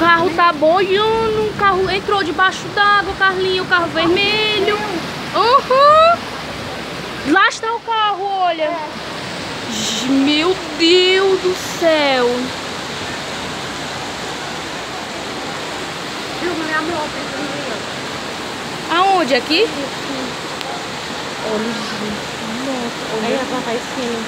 carro tá boiando, o carro entrou debaixo d'água, Carlinho, o carro vermelho. Lá está o carro, olha. Meu Deus do céu. Aonde? Aqui? Olha, gente. Nossa, olha. Aí ela vai sim.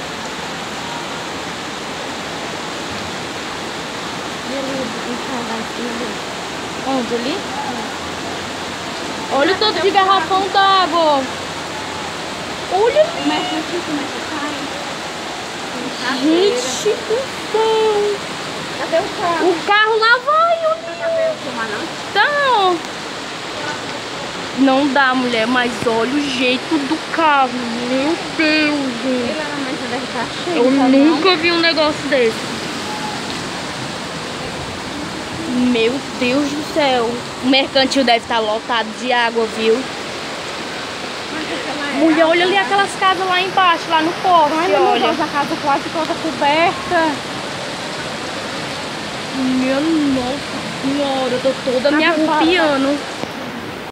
Onde ali? Olha o tanto de garrafão d'água. Olha ali. Começa a cair. Gente do céu. Cadê o carro? O carro lá vai, olha. Então, não dá, mulher, mas olha o jeito do carro. Meu Deus, gente. Eu nunca vi um negócio desse. Meu Deus do céu. O mercantil deve estar lotado de água, viu? Mulher, olha ali aquelas casas lá embaixo, lá no poste, olha. A casa quase toda coberta. Minha nossa senhora, eu tô toda me arrupiando.